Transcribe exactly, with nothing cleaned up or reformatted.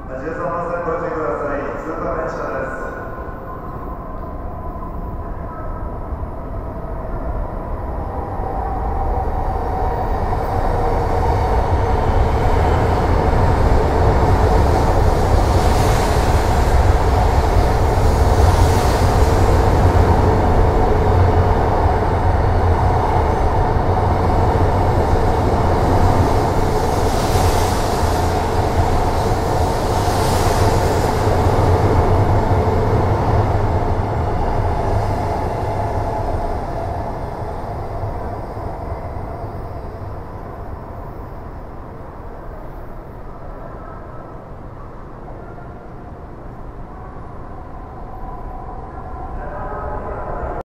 じゅうさんばん線ご注意ください。通過電車です。